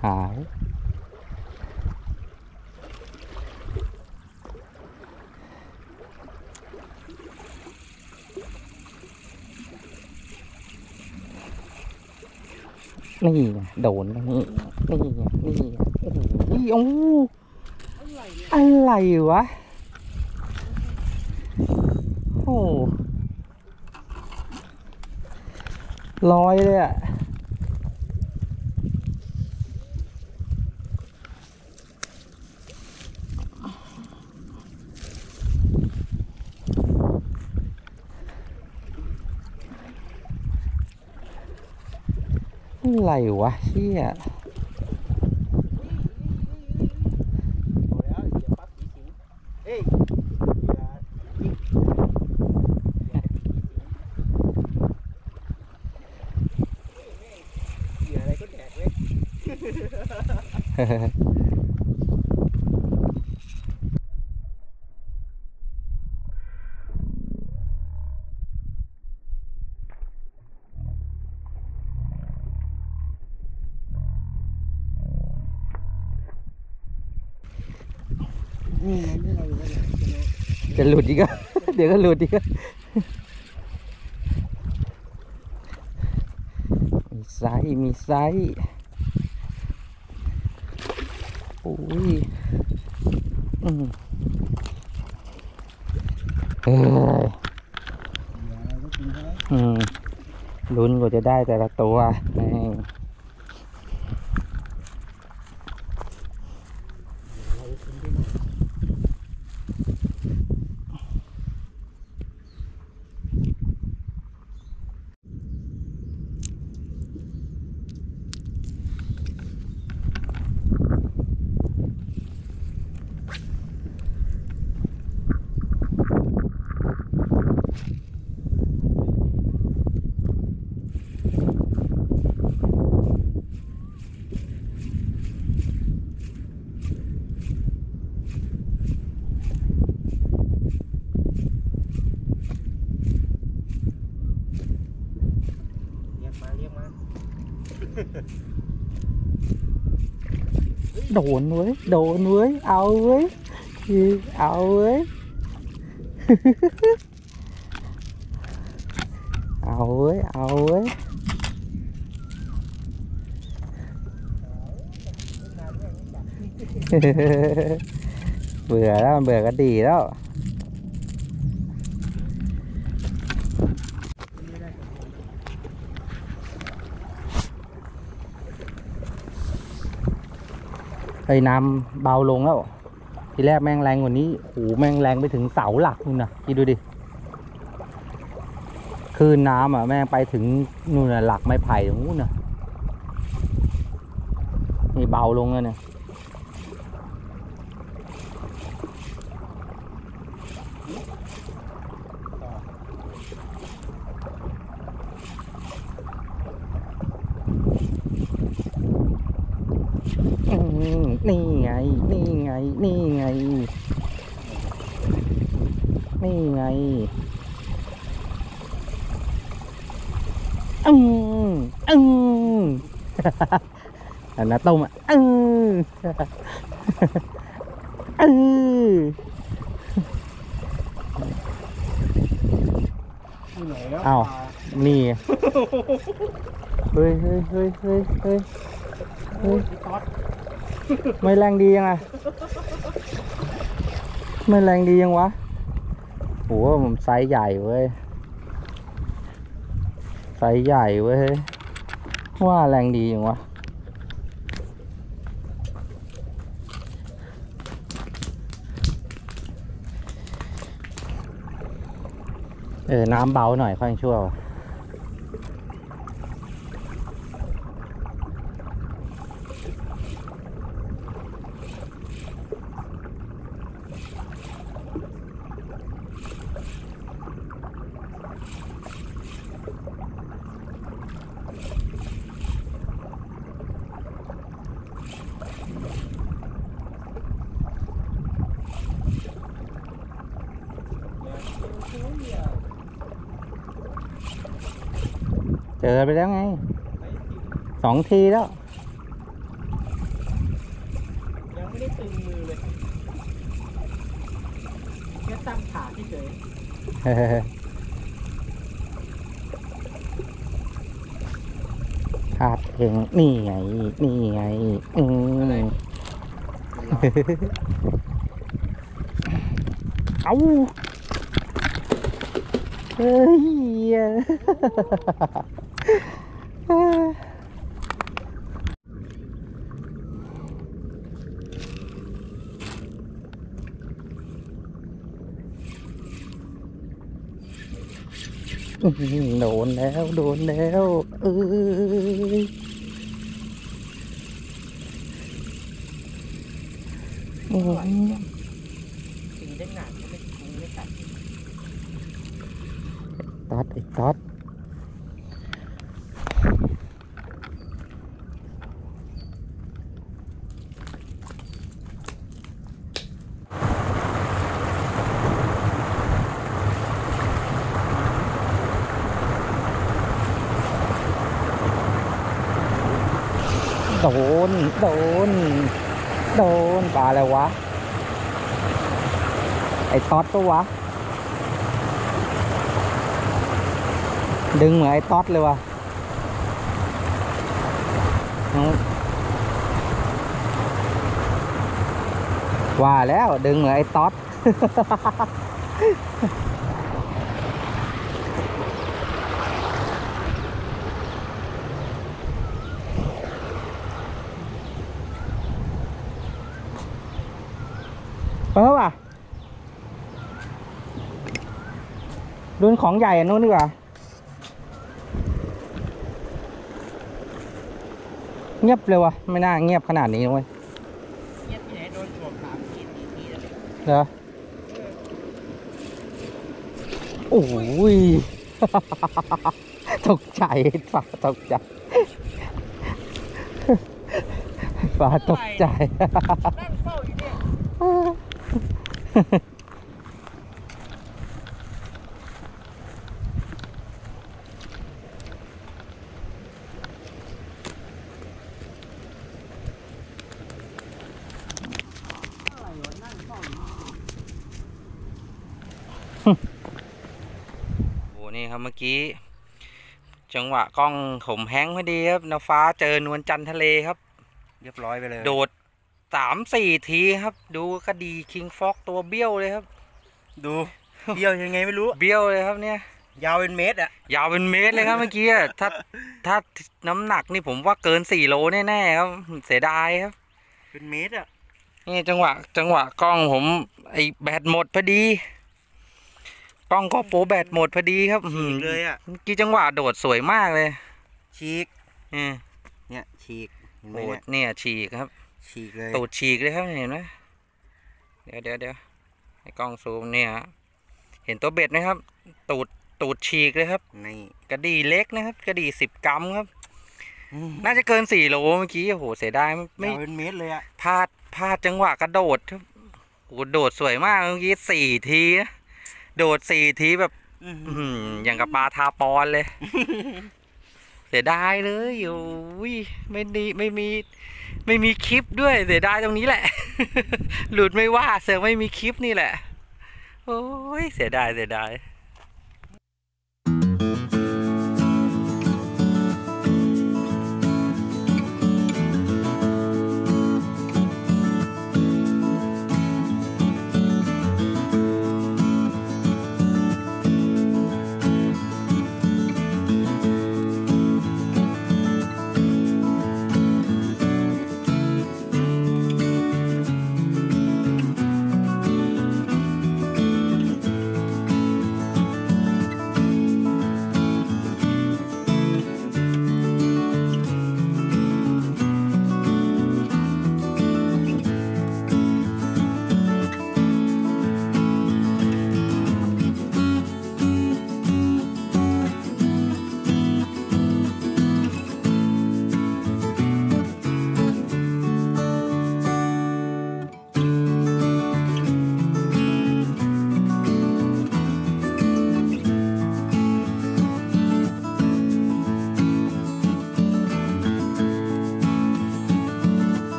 หายนี่ไงโดนนี่นี่ไงนี่ไงโอ้โหโอ้อะไรวะโอ้ลอยเลยอะอะไรวะเชี่ยนี่ไงนี่เราอยู่นั่นแหละจะหลุดอีกอ่ะ เดี๋ยวก็หลุดอีกอ่ะมีไซส์มีไซส์โอ้ยเอ้ยลุ้นกว่าจะได้แต่ละตัวแม่งโดนเว้ยโดนเว้ยเอาเว้ยเอาเว้ย เอาเว้ยเอาเว้ยเบื่อแล้วมันเบื่อก็ดีแล้วไอ้น้ำเบาลงแล้วทีแรกแม่งแรงกว่านี้โอ้โหแม่งแรงไปถึงเสาหลักนู่นน่ะคิดดูดิคลื่นน้ำอ่ะแม่งไปถึงนู่นน่ะหลักไม้ไผ่ตรงนู้นน่ะนี่เบาลงแล้วเนี่ยนี่ไงนี่ไงนี่ไงนี่ไงอันนั้นต้มอ่ะอ้าวนี่เฮ้ยเฮ้ยเฮ้ยเฮ้ยเฮ้ยเฮ้ยไม่แรงดียังไงไม่แรงดียังวะโหมันไซส์ใหญ่เว้ยไซส์ใหญ่เว้ยว่าแรงดียังวะน้ำเบาหน่อยค่อยชั่วเจอไปแล้วไง2 ทีแล้วได้ตึงมือเลยแค่ตั้งขาเฉยคาดเองนี่ไงนี่ไงเอาเฮ้ยโดนแล้วโดนแล้วเอ้ยโอ้โหตีได้หนักก็ไม่คุ้มไม่ตัดต๊อดไอ้ต๊อดโดนโดนโดนปลาอะไรวะไอ้ต๊อดปะวะดึงเหมือนไอ้ต๊อดเลยวะว่าแล้วดึงเหมือนไอ้ต๊อด เออว่ะดูของใหญ่อันนู้นดีกว่าเงียบเลยวะไม่น่าเงียบขนาดนี้นะเว้ยเงียบที่ไหนโดนสวม3 ที 4 ทีแล้วเนี่ยเหรอโอ้ย ตกใจฟ้าตกใจฟ้าตกใจนั่งเฝ้าอยู่เนี่ยอะไรวะนั่งเฝ้าอยู่โอ้นี่ครับเมื่อกี้จังหวะกล้องผมแฮงพอดีครับน้าฟ้าเจอนวลจันทร์ทะเลครับเรียบร้อยไปเลยโดด3-4 ทีครับ ดูคดีคิงฟอกตัวเบี้ยวเลยครับดูเบี้ยวยังไงไม่รู้เบี้ยวเลยครับเนี่ยยาวเป็นเมตรอ่ะยาวเป็นเมตรเลยครับเมื่อกี้อะถ้าน้ำหนักนี่ผมว่าเกิน4 โลแน่ๆครับเสียดายครับเป็นเมตรอ่ะนี่จังหวะกล้องผมไอแบตหมดพอดีกล้องก็โปรแบตหมดพอดีครับฉีกเลยอ่ะเมื่อกี้จังหวะโดดสวยมากเลยฉีกอืมเนี่ยฉีกเห็นไหมโอ้เนี่ยเนี่ยฉีกครับฉีกเลยตูดฉีกเลยครับเห็นไหมเดี๋ยวให้กล้องซูมเนี่ยฮะเห็นตัวเบ็ดไหมครับ ตูดฉีกเลยครับนี่กระดี่เล็กนะครับ กระดี่10 กรัมครับ น่าจะเกิน4 โลเมื่อกี้โอ้โหเสียดายไม่ยาวเป็นเมตรเลยอ่ะพลาดจังหวะกระโดดครับโอ้โหโดดสวยมากเมื่อกี้4 ทีนะโดด4 ทีแบบอย่างกับปลาทาปอนเลย เสียดายเลยโอ้ยไม่มีคลิปด้วยเสียดายตรงนี้แหละ หลุดไม่ว่าเสือไม่มีคลิปนี่แหละโอ้ยเสียดาย